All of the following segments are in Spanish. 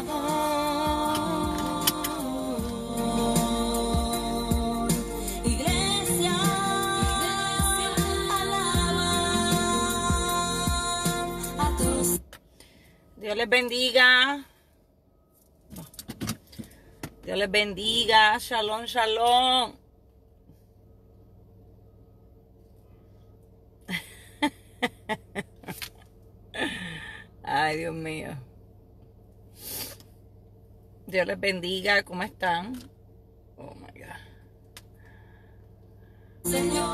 Iglesia, alaba a tus. Dios les bendiga. Dios les bendiga. Shalom, shalom. Ay, Dios mío. Dios les bendiga. ¿Cómo están? Oh my God. Señor.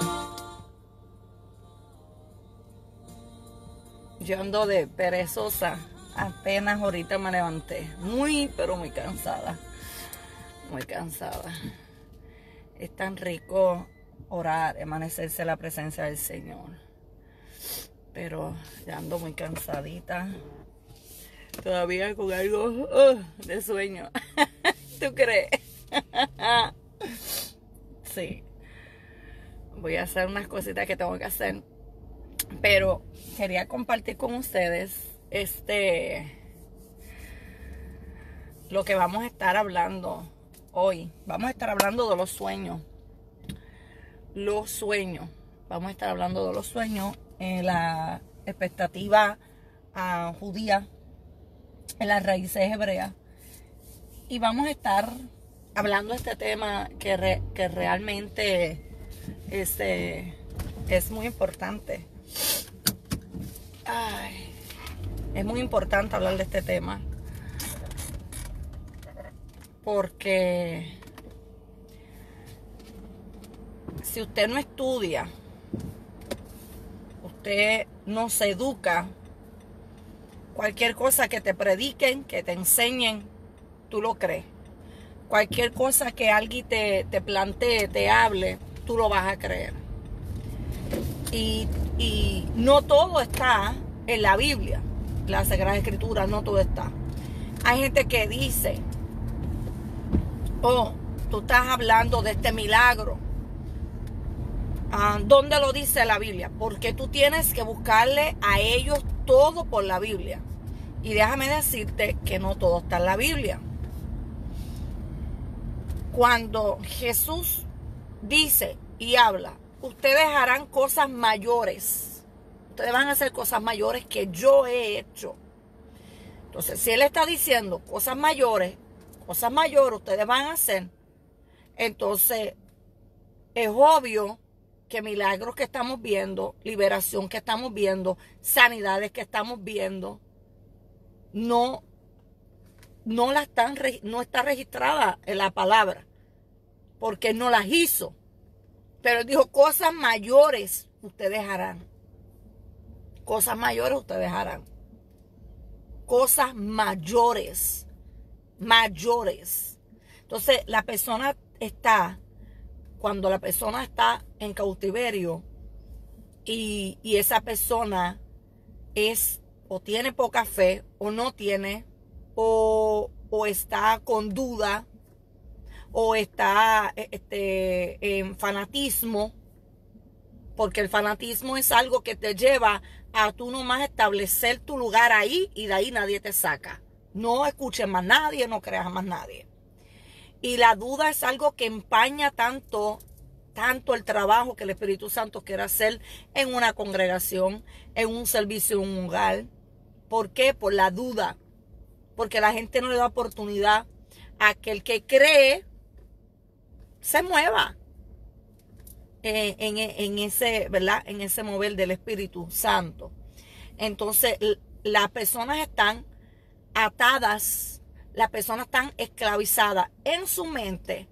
Yo ando de perezosa. Apenas ahorita me levanté. Muy, pero muy cansada. Muy cansada. Es tan rico orar, amanecerse en la presencia del Señor. Pero ya ando muy cansadita. Todavía con algo de sueño. ¿Tú crees? Sí. Voy a hacer unas cositas que tengo que hacer. Pero quería compartir con ustedes lo que vamos a estar hablando hoy. Vamos a estar hablando de los sueños. Los sueños. Vamos a estar hablando de los sueños en la expectativa judía, en las raíces hebreas. Y vamos a estar hablando de este tema que realmente es muy importante. Ay, es muy importante hablar de este tema. Porque si usted no estudia, usted no se educa, cualquier cosa que te prediquen, que te enseñen, tú lo crees. Cualquier cosa que alguien te plantee, te hable, tú lo vas a creer. Y no todo está en la Biblia, la Sagrada Escritura, no todo está. Hay gente que dice, oh, tú estás hablando de este milagro. ¿Dónde lo dice la Biblia? Porque tú tienes que buscarle a ellos todo por la Biblia. Y déjame decirte que no todo está en la Biblia. Cuando Jesús dice y habla, ustedes harán cosas mayores. Ustedes van a hacer cosas mayores que yo he hecho. Entonces, si Él está diciendo cosas mayores ustedes van a hacer, entonces es obvio que milagros que estamos viendo, liberación que estamos viendo, sanidades que estamos viendo, no está registrada en la palabra, porque Él no las hizo. Pero Él dijo, cosas mayores ustedes harán. Cosas mayores ustedes harán. Cosas mayores. Mayores. Entonces, cuando la persona está en cautiverio y esa persona o tiene poca fe o no tiene, o está con duda, o está en fanatismo, porque el fanatismo es algo que te lleva a tú nomás establecer tu lugar ahí y de ahí nadie te saca. No escuches más nadie, no creas más nadie. Y la duda es algo que empaña tanto el trabajo que el Espíritu Santo quiere hacer en una congregación, en un servicio, en un hogar. ¿Por qué? Por la duda. Porque la gente no le da oportunidad a que el que cree se mueva en ese, ¿verdad? En ese mover del Espíritu Santo. Entonces, las personas están atadas, las personas están esclavizadas en su mente,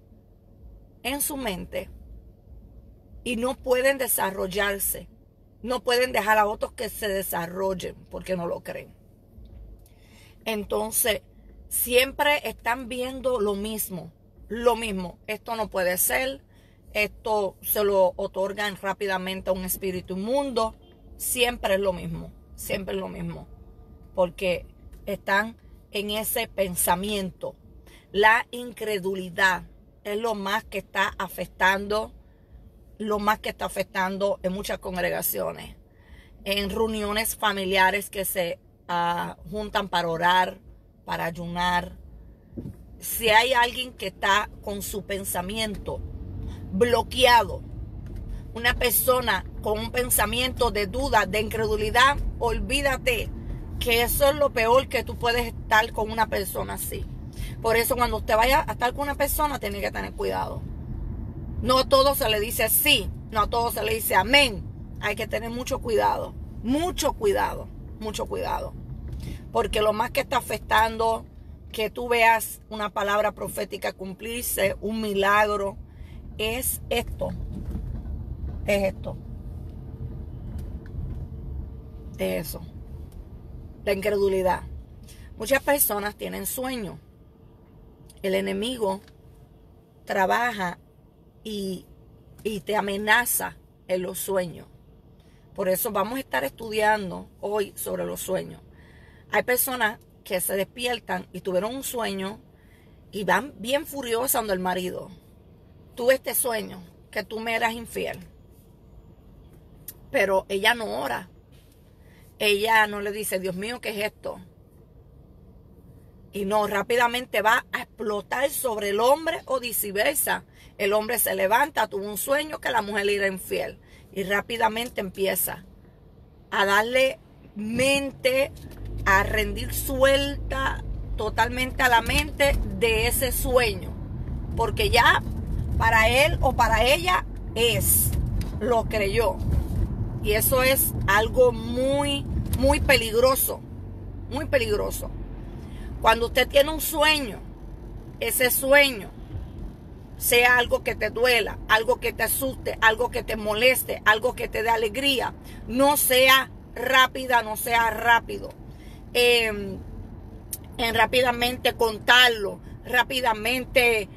y no pueden desarrollarse, no pueden dejar a otros que se desarrollen porque no lo creen. Entonces, siempre están viendo lo mismo, esto no puede ser, esto se lo otorgan rápidamente a un espíritu inmundo, siempre es lo mismo, porque están en ese pensamiento. La incredulidad es lo más que está afectando en muchas congregaciones, en reuniones familiares que se juntan para orar para ayunar. Si hay alguien que está con su pensamiento bloqueado, una persona con un pensamiento de duda, de incredulidad, olvídate que eso es lo peor que tú puedes estar con una persona así. Por eso cuando usted vaya a estar con una persona, tiene que tener cuidado. No a todo se le dice sí, no a todo se le dice amén. Hay que tener mucho cuidado, mucho cuidado, mucho cuidado. Porque lo más que está afectando que tú veas una palabra profética cumplirse, un milagro, es esto. Es esto. Es eso. La incredulidad. Muchas personas tienen sueño. El enemigo trabaja y te amenaza en los sueños. Por eso vamos a estar estudiando hoy sobre los sueños. Hay personas que se despiertan y tuvieron un sueño y van bien furiosas donde el marido. Tuve este sueño, que tú me eras infiel. Pero ella no ora. Ella no le dice, Dios mío, ¿qué es esto? Y no, rápidamente va a explotar sobre el hombre o viceversa. El hombre se levanta, tuvo un sueño que la mujer le era infiel. Y rápidamente empieza a darle mente, a rendir suelta totalmente a la mente de ese sueño. Porque ya para él o para ella lo creyó. Y eso es algo muy, muy peligroso. Muy peligroso. Cuando usted tiene un sueño, ese sueño, sea algo que te duela, algo que te asuste, algo que te moleste, algo que te dé alegría, no sea rápida, no sea rápido. En rápidamente contarlo, rápidamente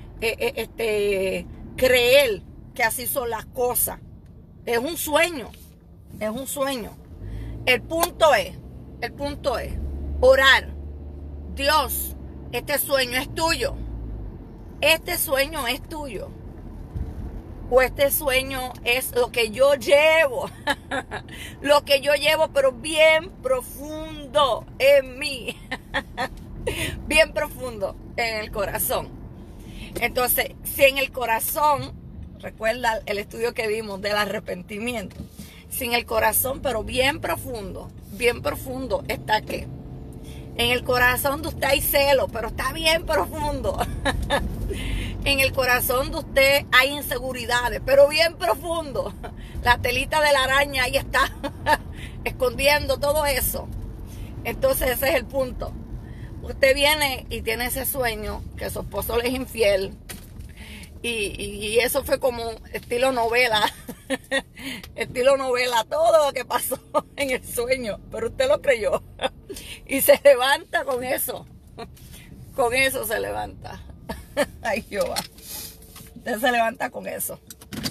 creer que así son las cosas. Es un sueño, es un sueño. El punto es orar. Dios, este sueño es tuyo. Este sueño es tuyo. O este sueño es lo que yo llevo. Lo que yo llevo, pero bien profundo en mí. Bien profundo en el corazón. Entonces, si en el corazón, recuerda el estudio que dimos del arrepentimiento. Si en el corazón, pero bien profundo está ¿qué? En el corazón de usted hay celo, pero está bien profundo. En el corazón de usted hay inseguridades, pero bien profundo. La telita de la araña ahí está escondiendo todo eso. Entonces ese es el punto. Usted viene y tiene ese sueño que su esposo le es infiel. Y eso fue como estilo novela. Estilo novela, todo lo que pasó en el sueño. Pero usted lo creyó. Y se levanta con eso. Con eso se levanta. Ay, Jehová. Usted se levanta con eso.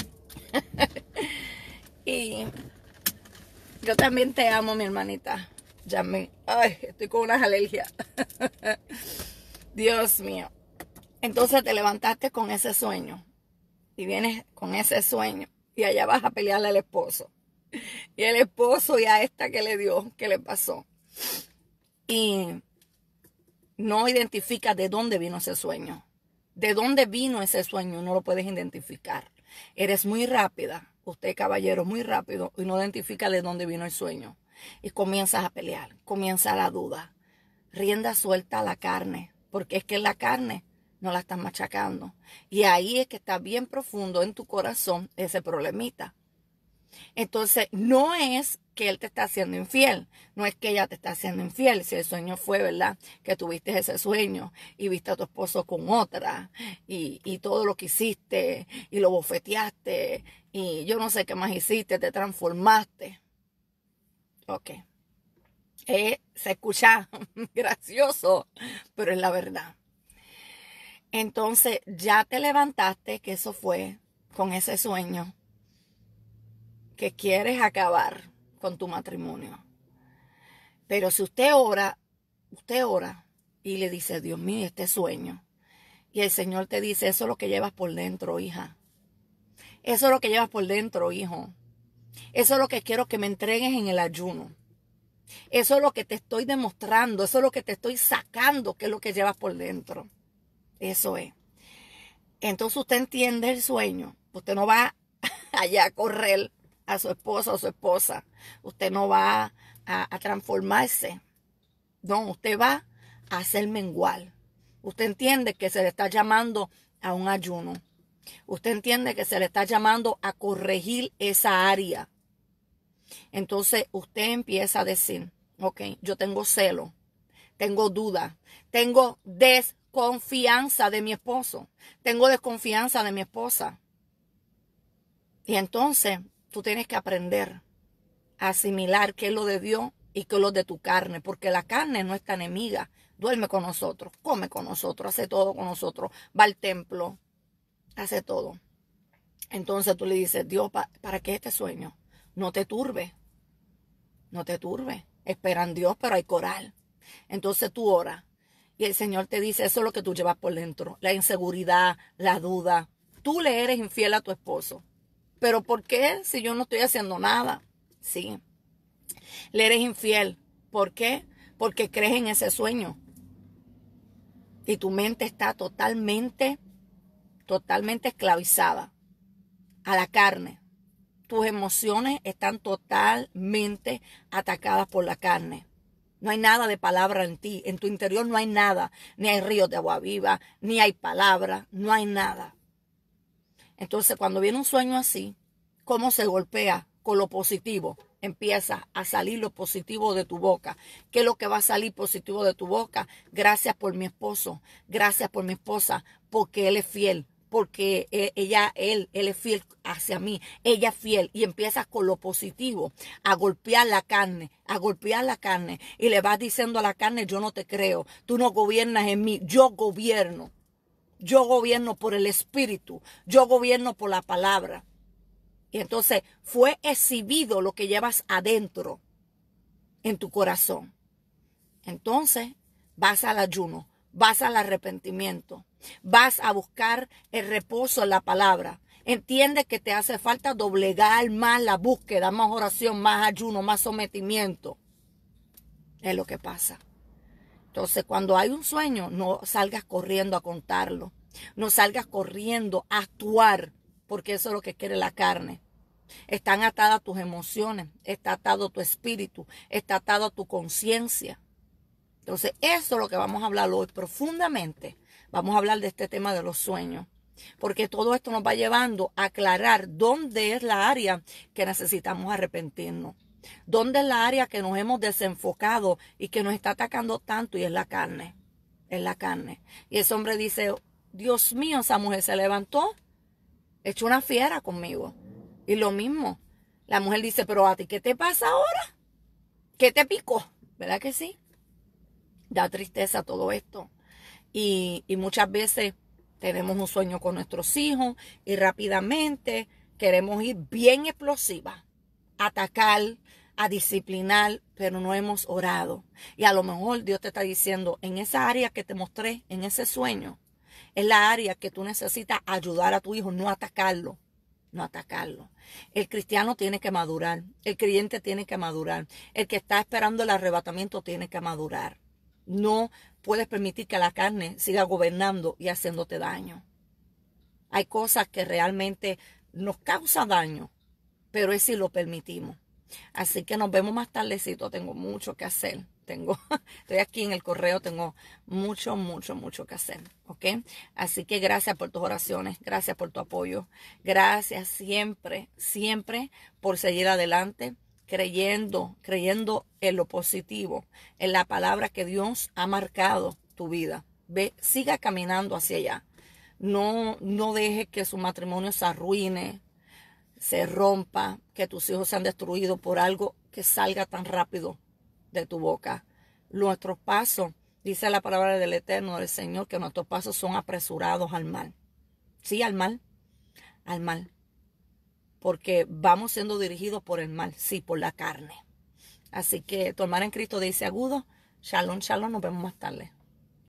Y yo también te amo, mi hermanita. Yasmín. Ay, estoy con unas alergias. Dios mío. Entonces te levantaste con ese sueño. Y vienes con ese sueño. Y allá vas a pelearle al esposo. Y el esposo y a esta que le dio, que le pasó. Y no identificas de dónde vino ese sueño. De dónde vino ese sueño no lo puedes identificar. Eres muy rápida. Usted, caballero, muy rápido. Y no identifica de dónde vino el sueño. Y comienzas a pelear. Comienza la duda. Rienda suelta a la carne. Porque es que la carne no la estás machacando. Y ahí es que está bien profundo en tu corazón ese problemita. Entonces, no es que él te está haciendo infiel. No es que ella te está haciendo infiel. Si el sueño fue, ¿verdad? Que tuviste ese sueño y viste a tu esposo con otra. Y todo lo que hiciste. Y lo bofeteaste. Y yo no sé qué más hiciste. Te transformaste. Ok. Se escucha gracioso, pero es la verdad. Entonces ya te levantaste, que eso fue con ese sueño, que quieres acabar con tu matrimonio. Pero si usted ora y le dice, Dios mío, este sueño. Y el Señor te dice, eso es lo que llevas por dentro, hija. Eso es lo que llevas por dentro, hijo. Eso es lo que quiero que me entregues en el ayuno. Eso es lo que te estoy demostrando, eso es lo que te estoy sacando, que es lo que llevas por dentro. Eso es. Entonces usted entiende el sueño. Usted no va allá a correr a su esposo o a su esposa. Usted no va a transformarse. No, usted va a hacer menguar. Usted entiende que se le está llamando a un ayuno. Usted entiende que se le está llamando a corregir esa área. Entonces usted empieza a decir, ok, yo tengo celo, tengo duda, tengo desconfianza de mi esposo, tengo desconfianza de mi esposa. Y entonces tú tienes que aprender a asimilar qué es lo de Dios y qué es lo de tu carne, porque la carne es nuestra enemiga. Duerme con nosotros, come con nosotros, hace todo con nosotros, va al templo, hace todo. Entonces tú le dices, Dios, ¿para qué este sueño? No te turbe, no te turbe. Espera en Dios, pero hay coral. Entonces tú oras y el Señor te dice, eso es lo que tú llevas por dentro, la inseguridad, la duda. Tú le eres infiel a tu esposo. ¿Pero por qué? Si yo no estoy haciendo nada. Sí, le eres infiel. ¿Por qué? Porque crees en ese sueño. Y tu mente está totalmente esclavizada a la carne. Tus emociones están totalmente atacadas por la carne. No hay nada de palabra en ti. En tu interior no hay nada. Ni hay ríos de agua viva, ni hay palabra, no hay nada. Entonces, cuando viene un sueño así, ¿cómo se golpea con lo positivo? Empieza a salir lo positivo de tu boca. ¿Qué es lo que va a salir positivo de tu boca? Gracias por mi esposo, gracias por mi esposa, porque él es fiel, porque él es fiel hacia mí, ella es fiel. Y empiezas con lo positivo a golpear la carne, y le vas diciendo a la carne, yo no te creo, tú no gobiernas en mí, yo gobierno. Yo gobierno por el Espíritu. Yo gobierno por la palabra. Y entonces fue exhibido lo que llevas adentro en tu corazón. Entonces vas al ayuno, vas al arrepentimiento, vas a buscar el reposo en la palabra. Entiende que te hace falta doblegar más la búsqueda, más oración, más ayuno, más sometimiento. Es lo que pasa. Entonces, cuando hay un sueño, no salgas corriendo a contarlo. No salgas corriendo a actuar, porque eso es lo que quiere la carne. Están atadas tus emociones, está atado tu espíritu, está atado tu conciencia. Entonces, eso es lo que vamos a hablar hoy profundamente. Vamos a hablar de este tema de los sueños, porque todo esto nos va llevando a aclarar dónde es la área que necesitamos arrepentirnos. ¿Dónde es la área que nos hemos desenfocado y que nos está atacando tanto? Y es la carne. Es la carne. Y ese hombre dice, Dios mío, esa mujer se levantó, echó una fiera conmigo. Y lo mismo. La mujer dice, pero a ti, ¿qué te pasa ahora? ¿Qué te picó? ¿Verdad que sí? Da tristeza todo esto. Y muchas veces tenemos un sueño con nuestros hijos y rápidamente queremos ir bien explosiva, atacar, a disciplinar, pero no hemos orado. Y a lo mejor Dios te está diciendo, en esa área que te mostré, en ese sueño, es la área que tú necesitas ayudar a tu hijo, no atacarlo. No atacarlo. El cristiano tiene que madurar. El creyente tiene que madurar. El que está esperando el arrebatamiento tiene que madurar. No puedes permitir que la carne siga gobernando y haciéndote daño. Hay cosas que realmente nos causan daño, pero es si lo permitimos. Así que nos vemos más tardecito. Tengo mucho que hacer. Estoy aquí en el correo, tengo mucho que hacer. ¿Ok? Así que gracias por tus oraciones, gracias por tu apoyo. Gracias siempre por seguir adelante, creyendo en lo positivo, en la palabra que Dios ha marcado tu vida. Ve, siga caminando hacia allá. No deje que su matrimonio se arruine, se rompa, que tus hijos sean destruidos por algo que salga tan rápido de tu boca. Nuestros pasos, dice la palabra del Eterno, del Señor, que nuestros pasos son apresurados al mal. Sí, al mal. Porque vamos siendo dirigidos por el mal, sí, por la carne. Así que tu hermana en Cristo dice agudo. Shalom, nos vemos más tarde.